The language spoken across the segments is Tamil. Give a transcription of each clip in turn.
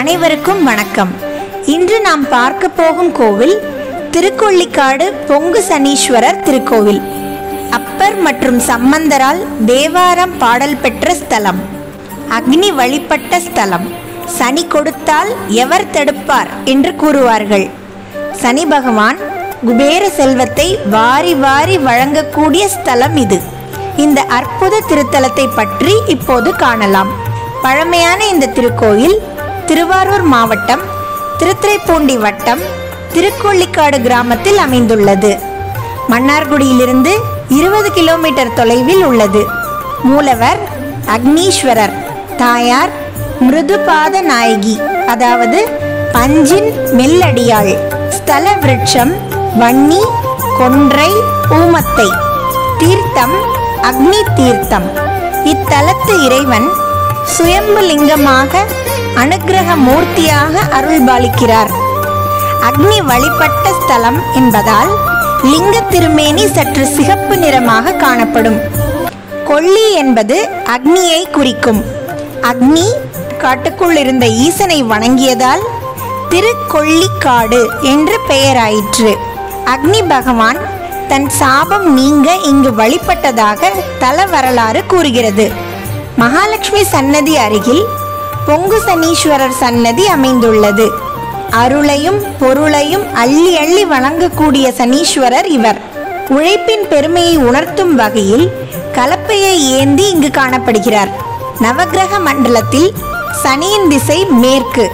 அனைவருக்கும் வணக்கம். இன்று நாம் பார்க்க போகும் கோவில் திருக்கொள்ளிக்காடு பொங்கு சனீஸ்வரர் திருக்கோவில். அப்பர் மற்றும் சம்பந்தரால் தேவாரம் பாடல் பெற்ற ஸ்தலம். அக்னி வழிபட்ட ஸ்தலம். சனி கொடுத்தால் எவர் தடுப்பார் என்று கூறுவார்கள். சனி பகவான் குபேர செல்வத்தை வாரி வாரி வழங்கக்கூடிய ஸ்தலம் இது. இந்த அற்புத திருத்தலத்தை பற்றி இப்போது காணலாம். பழமையான இந்த திருக்கோயில் திருவாரூர் மாவட்டம் திருத்துறைப்பூண்டி வட்டம் திருக்கொள்ளிக்காடு கிராமத்தில் அமைந்துள்ளது. மன்னார்குடியிலிருந்து 20 கிலோமீட்டர் தொலைவில் உள்ளது. மூலவர் அக்னீஸ்வரர், தாயார் மிருதுபாத நாயகி, அதாவது பஞ்சின் மெல்லடியாள். ஸ்தல விருட்சம் வன்னி, கொன்றை, ஊமத்தை. தீர்த்தம் அக்னி தீர்த்தம். இத்தலத்து இறைவன் சுயம்பு லிங்கமாக அனுக்கிரக மூர்த்தியாக அருள்பாலிக்கிறார். அக்னி வழிபட்ட ஸ்தலம் என்பதால் லிங்க திருமேனி சற்று சிகப்பு நிறமாக காணப்படும். கொள்ளி என்பது அக்னியை குறிக்கும். அக்னி காட்டுக்குள் இருந்த ஈசனை வணங்கியதால் திருக்கொள்ளிக்காடு என்று பெயராயிற்று. அக்னி பகவான் தன் சாபம் நீங்க இங்கு வழிபட்டதாக தல வரலாறு கூறுகிறது. மகாலட்சுமி சன்னதி அருகில் பொங்கு சனீஸ்வரர் சன்னதி அமைந்துள்ளது. அருளையும் பொருளையும் அள்ளி அள்ளி வழங்கக்கூடிய சனீஸ்வரர் இவர். உழைப்பின் பெருமையை உணர்த்தும் வகையில் கலப்பையை ஏந்தி இங்கு காணப்படுகிறார். நவக்கிரக மண்டலத்தில் சனியின் திசை மேற்கு.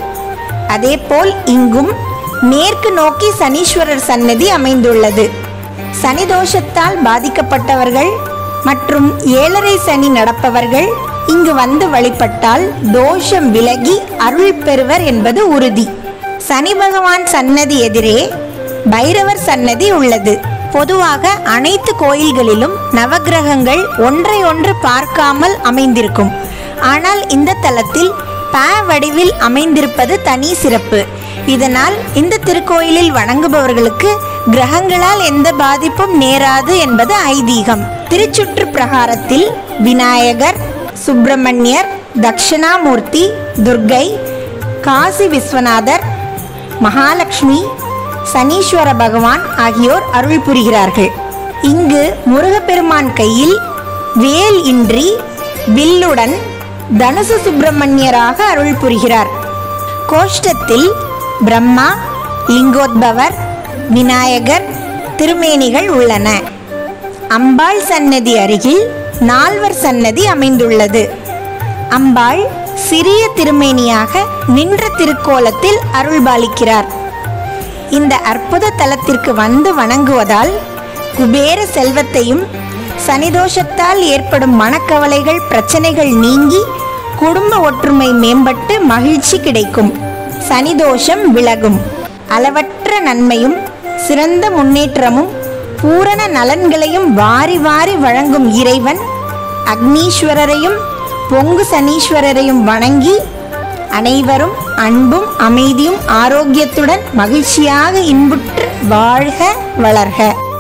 அதேபோல் இங்கும் மேற்கு நோக்கி சனீஸ்வரர் சன்னதி அமைந்துள்ளது. சனி தோஷத்தால் பாதிக்கப்பட்டவர்கள் மற்றும் 7.5 சனி நடப்பவர்கள் இங்கு வந்து வழிபட்டால் தோஷம் விலகி அருள் பெறுவர் என்பது உறுதி. சனி பகவான் சன்னதி எதிரே பைரவர் சன்னதி உள்ளது. பொதுவாக அனைத்து கோயில்களிலும் நவக்கிரகங்கள் ஒன்றை ஒன்று பார்க்காமல் அமைந்திருக்கும். ஆனால் இந்த தலத்தில் ப வடிவில் அமைந்திருப்பது தனி சிறப்பு. இதனால் இந்த திருக்கோயிலில் வணங்குபவர்களுக்கு கிரகங்களால் எந்த பாதிப்பும் நேராது என்பது ஐதீகம். திருச்சுற்று பிரகாரத்தில் விநாயகர், சுப்பிரமணியர், தட்சிணாமூர்த்தி, துர்க்கை, காசி விஸ்வநாதர், மகாலட்சுமி, சனீஸ்வர பகவான் ஆகியோர் அருள் புரிகிறார்கள். இங்கு முருகப்பெருமான் கையில் வேல் இன்றி வில்லுடன் தனுசு சுப்பிரமணியராக அருள் புரிகிறார். கோஷ்டத்தில் பிரம்மா, லிங்கோத்பவர், விநாயகர் திருமேனிகள் உள்ளன. அம்பாள் சன்னதி அருகில் 4வர் சன்னதி அமைந்துள்ளது. அம்பாள் சிறிய திருமேனியாக நின்ற திருக்கோலத்தில் அருள்பாலிக்கிறார். இந்த அற்புத தலத்திற்கு வந்து வணங்குவதால் குபேர செல்வத்தையும் சனிதோஷத்தால் ஏற்படும் மனக்கவலைகள் பிரச்சனைகள் நீங்கி குடும்ப ஒற்றுமை மேம்பட்டு மகிழ்ச்சி கிடைக்கும். சனிதோஷம் விலகும். அளவற்ற நன்மையும் சிறந்த முன்னேற்றமும் பூரண நலன்களையும் வாரி வாரி வழங்கும் இறைவன் அக்னீஸ்வரரையும் பொங்கு சனீஸ்வரரையும் வணங்கி அனைவரும் அன்பும் அமைதியும் ஆரோக்கியத்துடன் மகிழ்ச்சியாக இன்புற்று வாழ்க வளர்க.